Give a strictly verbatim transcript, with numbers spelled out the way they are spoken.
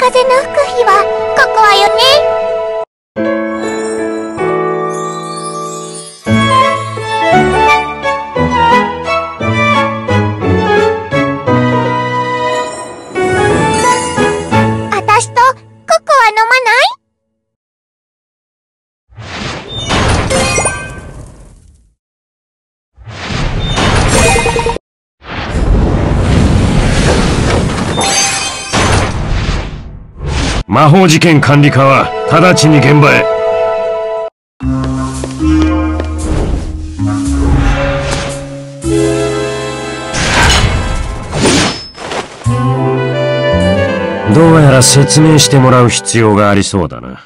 風の吹く日はここはよね。あたしとココア飲まない？ 魔法事件管理課は直ちに現場へ。どうやら説明してもらう必要がありそうだな。